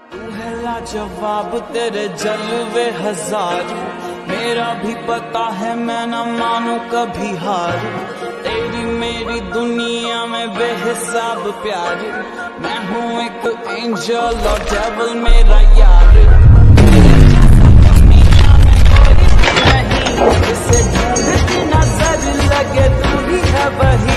तू है लाजवाब, तेरे जलवे हजार, मेरा भी पता है मैं न मानू कभी हार। तेरी मेरी दुनिया में बेहिसाब प्यार, मैं हूँ एक एंजल और डेविल मेरा यार। दुनिया में कोई नहीं, जिसे ढूंढती नजर लगे तू ही है वही।